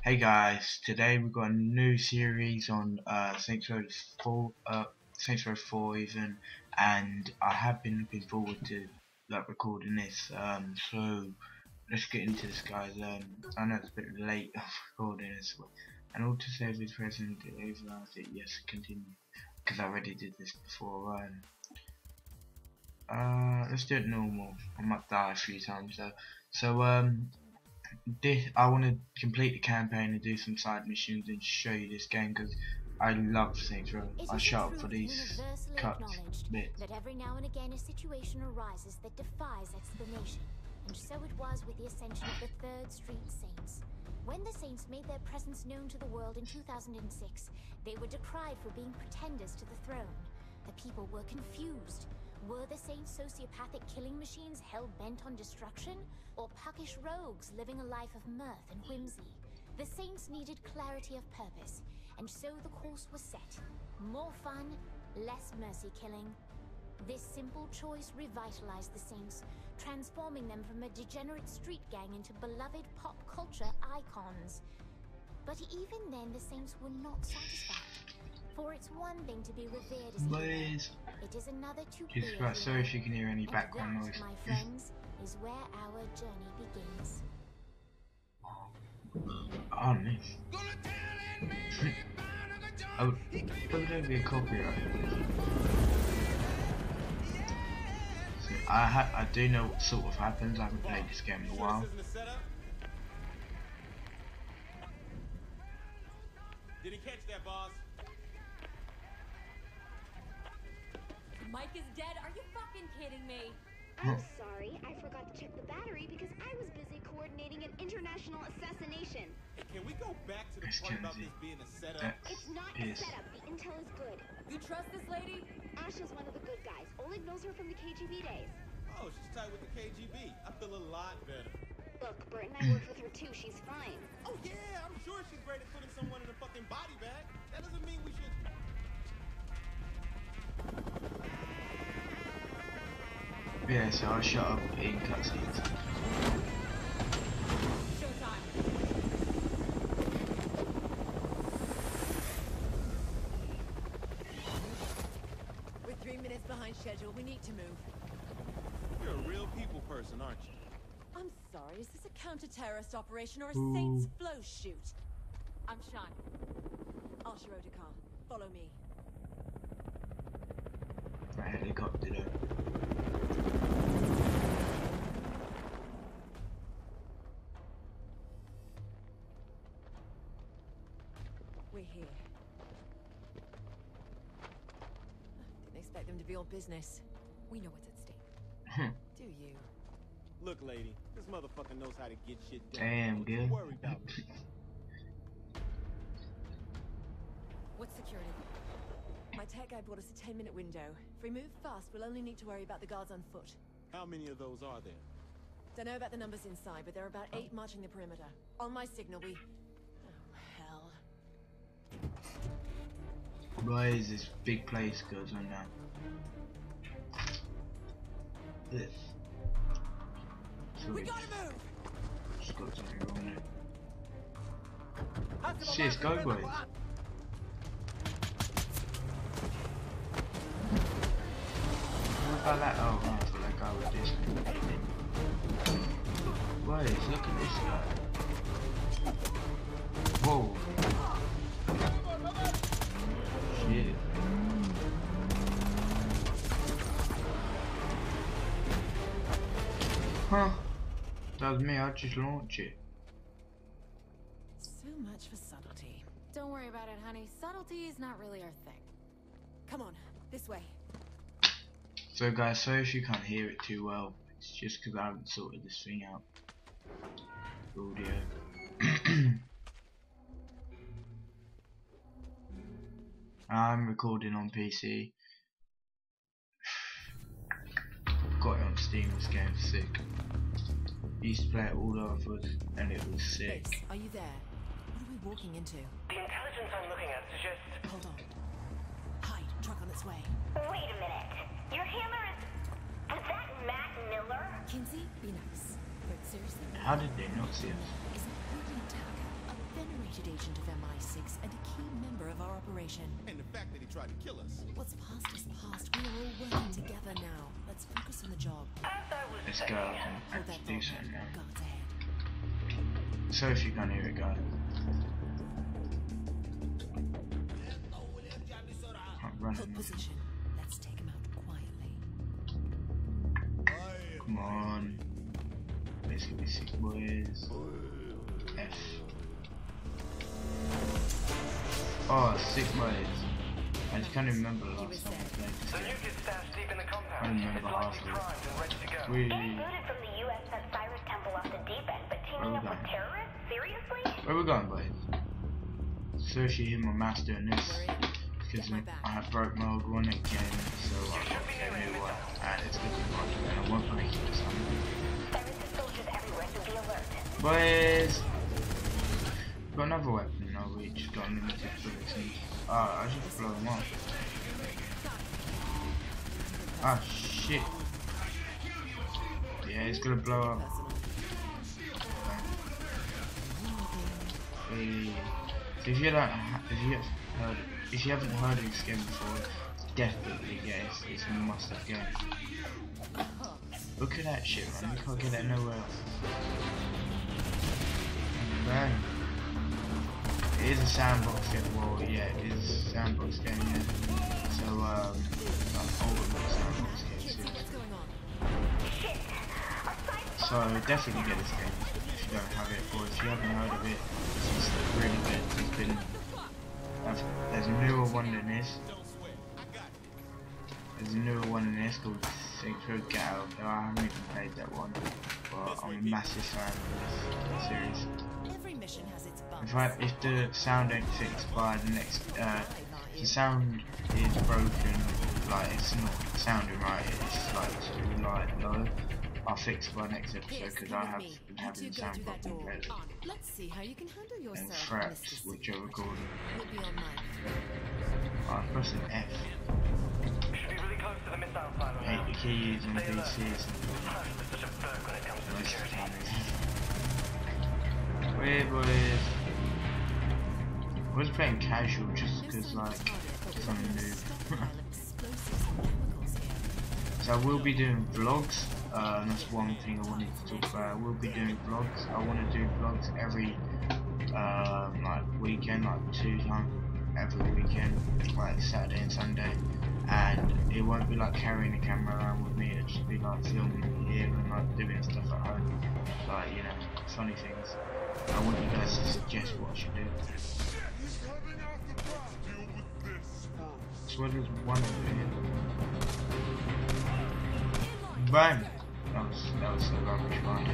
Hey guys, today we've got a new series on Saints Row 4, Saints Row 4 even, and I have been looking forward to recording this. So let's get into this, guys. I know it's a bit late of recording this, and all to save is present. Yes, continue, because I already did this before. Let's do it normal. I might die a few times though. So I want to complete the campaign and do some side missions and show you this game because I love Saints Row. I shut up for these cuts bits. That every now and again a situation arises that defies explanation, and so it was with the ascension of the 3rd Street Saints. When the Saints made their presence known to the world in 2006, they were decried for being pretenders to the throne. The people were confused. Were the Saints sociopathic killing machines hell-bent on destruction, or puckish rogues living a life of mirth and whimsy? The Saints needed clarity of purpose, and so the course was set. More fun, less mercy killing. This simple choice revitalized the Saints, transforming them from a degenerate street gang into beloved pop culture icons. But even then, the Saints were not satisfied. For it's one thing to be revered as a hero. It is another to be a hero. Sorry if you can hear any background noise. My friends, is where our journey begins. Oh, nice. Oh, probably don't be a copyright. So I do know what sort of happens. I haven't played this game in a while. Did he catch that, boss? Mike is dead. Are you fucking kidding me? I'm sorry, I forgot to check the battery because I was busy coordinating an international assassination. Hey, can we go back to the part about this being a setup? It's not a setup. The intel is good. You trust this lady? Asha's one of the good guys. Oleg knows her from the KGB days. Oh, she's tight with the KGB. I feel a lot better. Look, Bert and I worked with her too. She's fine. Oh yeah, I'm sure she's great at putting someone in a fucking body bag. That doesn't mean we should. Yeah, so I shut up in cutscenes. Showtime. We're 3 minutes behind schedule. We need to move. You're a real people person, aren't you? I'm sorry. Is this a counter-terrorist operation or a Saints flow shoot? I'm Sean. Asha Odekar. Follow me. That helicopter though. We're here. Didn't expect them to be all business. We know what's at stake. Do you? Look, lady, this motherfucker knows how to get shit done. Damn, Don't good. worry about me. What's security? My tech guy brought us a 10-minute window. If we move fast, we'll only need to worry about the guards on foot. How many of those are there? Don't know about the numbers inside, but there are about 8 marching the perimeter. On my signal, we... Oh, hell. Why is this big place goes on now? This. We gotta move! Just got something wrong there. Shit, go boys. What about that? Oh, right, so that guy with this. Boys, look at this guy. Whoa. Shit. Huh. That was me, I just launched it. So much for subtlety. Don't worry about it, honey. Subtlety is not really our thing. Come on, this way. So guys, sorry if you can't hear it too well. It's just because I haven't sorted this thing out. Audio. I'm recording on PC. Got it on Steam, this game's sick. Used to play it all over and it was sick. Base, are you there? What are we walking into? The intelligence I'm looking at suggests... Hold on. Hide, truck on its way. Wait a minute. Your hammer is... Was that Matt Miller? Kinsey, be nice. But seriously, How did they not see us? isn't Rudy Taka a venerable suspected agent of MI6 and a key member of our operation. And the fact that he tried to kill us. What's past is past. We are all working together now. Let's focus on the job. Let's go and Hold that do thought, something man. now. Guards ahead. So if you can't hear it, guys. I'm running. Hold position. Let's take him out quietly. Come on. Let's get these 6 boys. F. Oh, 6 boys. I just can't remember the last time I played this The game. nuke is stashed deep in the I compound. remember It's likely half of it. primed and ready to go. Really? Booted from the U.S. sent Cyrus Temple off the deep end, but teaming up with terrorists? Seriously? Where we going, boys? Searching in my mouse doing this. Because I have broke my old one again, so I've got to get a new one. And it's going to be broken, and I won't break it this time. Cyrus' soldiers everywhere, so be alert. Boys! Got another weapon now, we just got unlimited bullets. I should blow them off. Ah, shit. Yeah, it's gonna blow up. Hey. So if you haven't heard of this game before, definitely guys, it's a must-have game. Look at that shit, man. You can't get that nowhere else. Bang. It is a sandbox game. Well, yeah, it is a sandbox game. Yeah. So ultimate sandbox game. So definitely get this game if you don't have it, or if you haven't heard of it. It's really good. It's been there's a newer one than this. There's a newer one than this called Saints Row Get Out. I haven't even played that one, but I'm a massive fan of this series. Every mission has its bumps. If the sound ain't fixed by the next, the sound is broken, like it's not sounding right, it's like too low, I'll fix it by next episode because I have been having sound problems lately. Let's see how you can handle And yourself, threats, Mr. which are recording. We'll be on mine. I'm pressing F. We should be really close to the missile silo now. 8 keys and Stay alert. PCs and There's such a berg when it comes to most security. Weird boys. I was playing casual just because like something new. So I will be doing vlogs. That's one thing I wanted to talk about. I will be doing vlogs. I want to do vlogs every like weekend, like 2 times every weekend, like Saturday and Sunday. And it won't be like carrying a camera around with me. It'll just be like filming here and like doing stuff at home, like you know, funny things. I want you guys to suggest what I should do. So what does one do here? Bang! That was so rubbish, right?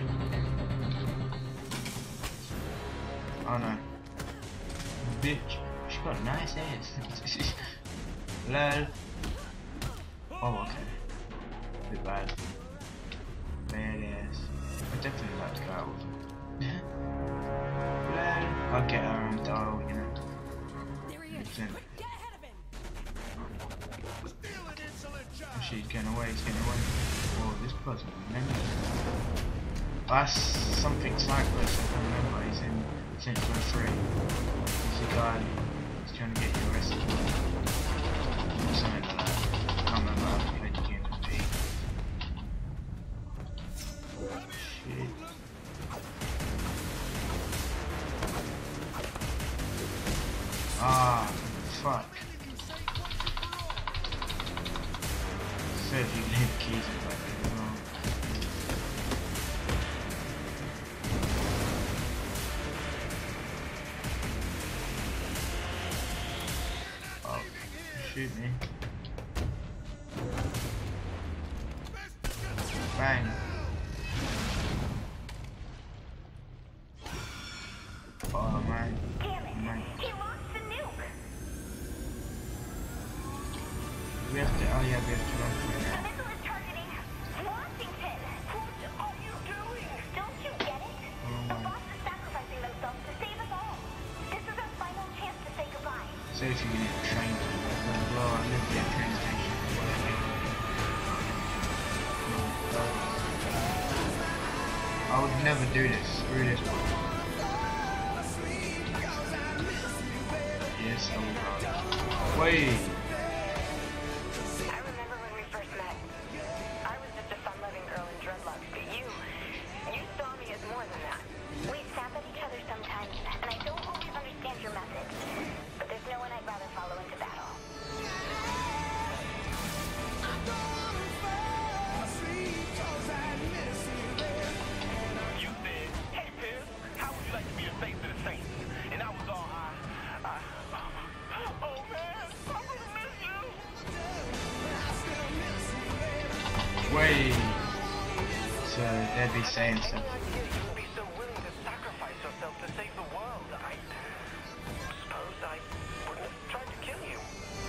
Oh no. Bitch, she got nice ass. Lol. Oh, okay. Bit bad. Bad ass. I definitely like to go out with her. Lol. I'll get her on dial, you know. There he is. 100%. Get ahead of him. She's getting away, he's getting away. Oh, this person, remember? That's something cyclist, I can't remember. He's in Saints Row 3. He's a guy who's trying to get you arrested. Or something like that. I can't remember. I haven't played the game for Shit. Ah, fuck. So if you leave keys in like that as well. Oh, shoot me. Bang. Oh man. Damn it! Man. He launched the nuke! We have to, oh yeah, we have to run through The now. missile is targeting Washington! What are you doing? Don't you get it? The boss is sacrificing themselves to save us all. This is our final chance to say goodbye. So if you get a train, well, I live near a train station. I would never do this. Screw this one. so hard. Wait. I remember when we first met. I was just a fun-loving girl in dreadlocks, but you saw me as more than that. We snap at each other sometimes, and I don't always understand your methods. But there's no one I'd rather follow into battle. You said, hey, Piers, how would you like to be the face of the Saints? And I was all, oh, man, I really miss you. Wait. So they'd be saying I stuff. had no idea you would be so willing to sacrifice yourself to save the world. I suppose I wouldn't have tried to kill you.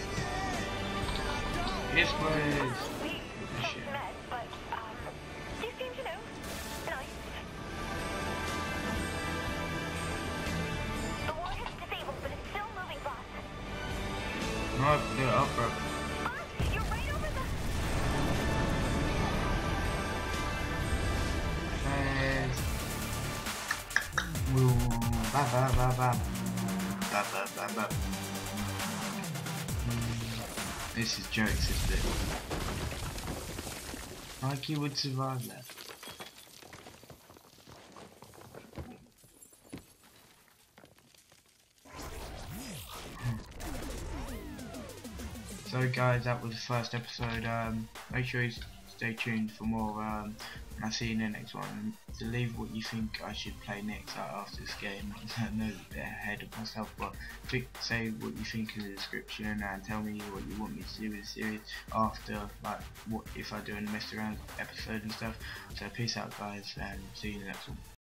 Yes, please. We just met, but, you seem to know. Nice. The warhead's disabled, but it's still moving, boss. No, do it up, bro. Boss, you're right over the... Please. Ooh, ba ba ba ba. Ba ba ba ba. This is jokes, isn't it? Like you would survive that. So guys, that was the first episode. Make sure you stay tuned for more, and I'll see you in the next one. To leave what you think I should play next after this game. I know a bit ahead of myself, but say what you think in the description and tell me what you want me to do with the series after, like what if I do a mess around episode and stuff. So peace out guys, and see you in the next one.